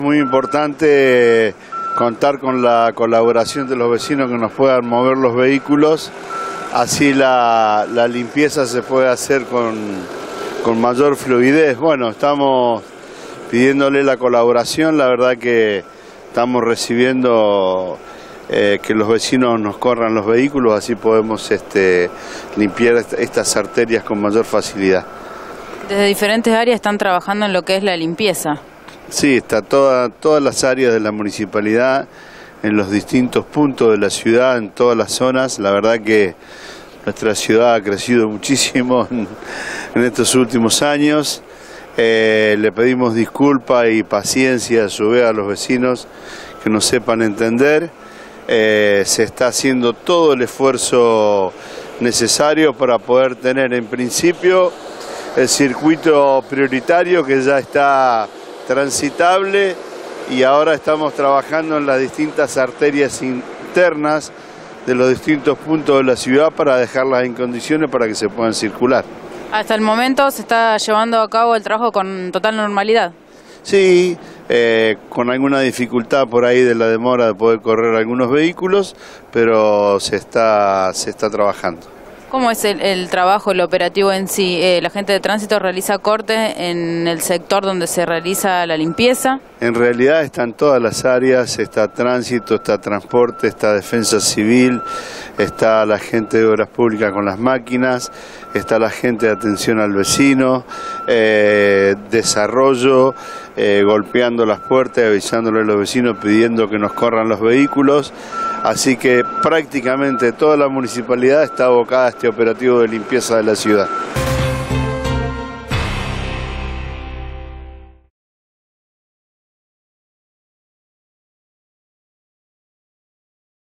Muy importante contar con la colaboración de los vecinos que nos puedan mover los vehículos, así la limpieza se puede hacer con mayor fluidez. Bueno, estamos pidiéndole la colaboración, la verdad que estamos recibiendo que los vecinos nos corran los vehículos, así podemos limpiar estas arterias con mayor facilidad. Desde diferentes áreas están trabajando en lo que es la limpieza. Sí, está todas las áreas de la municipalidad, en los distintos puntos de la ciudad, en todas las zonas. La verdad que nuestra ciudad ha crecido muchísimo en estos últimos años. Le pedimos disculpas y paciencia a su vez a los vecinos que nos sepan entender. Se está haciendo todo el esfuerzo necesario para poder tener en principio el circuito prioritario que ya está transitable, y ahora estamos trabajando en las distintas arterias internas de los distintos puntos de la ciudad para dejarlas en condiciones para que se puedan circular. Hasta el momento se está llevando a cabo el trabajo con total normalidad. Sí, con alguna dificultad por ahí de la demora de poder correr algunos vehículos, pero se está trabajando. ¿Cómo es el trabajo, el operativo en sí? ¿La gente de tránsito realiza cortes en el sector donde se realiza la limpieza? En realidad están todas las áreas, está tránsito, está transporte, está defensa civil, está la gente de obras públicas con las máquinas, está la gente de atención al vecino, desarrollo, golpeando las puertas, avisándole a los vecinos, pidiendo que nos corran los vehículos. Así que prácticamente toda la municipalidad está abocada a este operativo de limpieza de la ciudad.